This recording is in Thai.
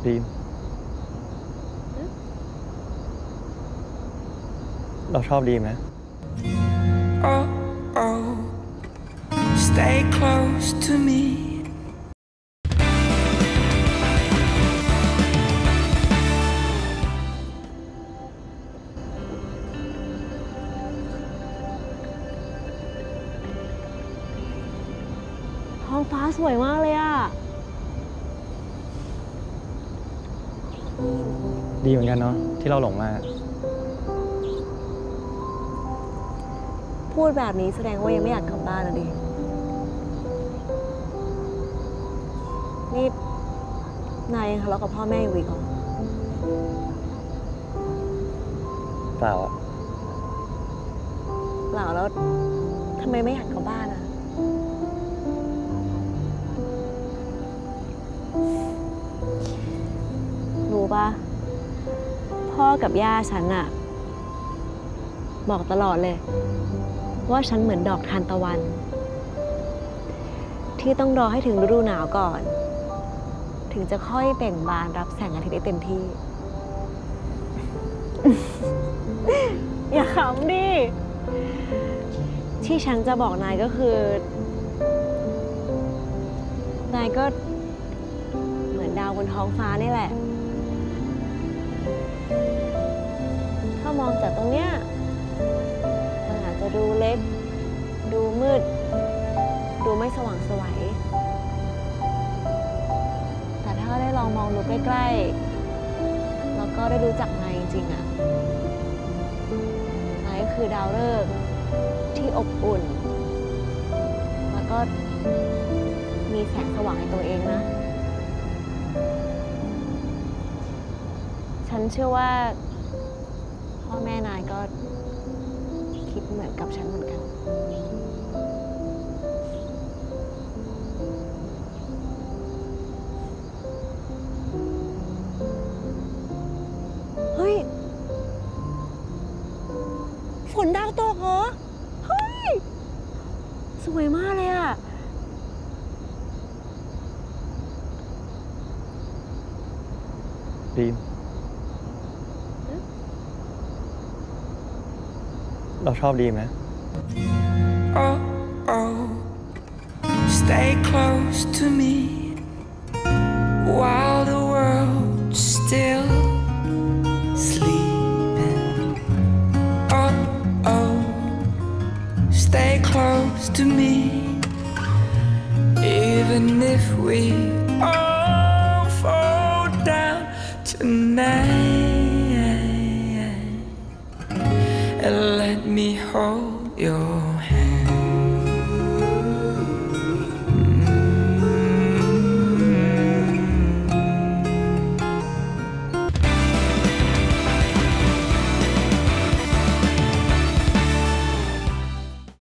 ดีมเราชอบดีมนะ Oh, oh, stay close to me. ท้องฟ้าสวยมากเลยอะดีเหมือนกันเนาะที่เราหลงมาพูดแบบนี้แสดงว่ายังไม่อยากกลับบ้านนะดินี่นายยังทะเลาะกับพ่อแม่อยู่อีกเหรอเปล่าอะเปล่าแล้วทำไมไม่อยากกลับบ้านอะรู้ปะพ่อกับย่าฉันอะบอกตลอดเลยว่าฉันเหมือนดอกทานตะวันที่ต้องรอให้ถึงฤดูหนาวก่อนถึงจะค่อยเบ่งบานรับแสงอาทิตย์ได้เต็มที่ อย่าขำดิที่ฉันจะบอกนายก็คือนายก็เหมือนดาวบนท้องฟ้านี่แหละถ้ามองจากตรงเนี้ยมันอาจจะดูเล็กดูมืดดูไม่สว่างไสวแต่ถ้าได้ลองมองดูใกล้ๆแล้วก็ได้รู้จักนายจริงๆอะนายก็คือดาวฤกษ์ที่อบอุ่นแล้วก็มีแสงสว่างในตัวเองนะฉันเชื่อว่าพ่อแม่นายก็คิดเหมือนกับฉันเหมือนกันเฮ้ยฝนดาวตกเหรอเฮ้ยสวยมากเลยอะดีมเราชอบดีมนะ Oh, oh, stay close to me while the world's still sleeping. Oh, oh, stay close to me even if we all fall down tonight. And let me hold your hand.